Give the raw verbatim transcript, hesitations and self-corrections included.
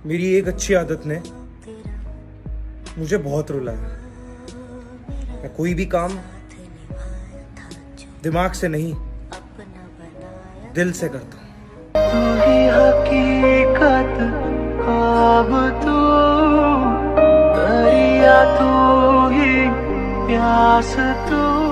मेरी एक अच्छी आदत ने मुझे बहुत रुलाया। मैं कोई भी काम दिमाग से नहीं, दिल से करता हूँ। तू ही हकीकत, ख्वाब तू, दरिया तू ही, प्यास तू।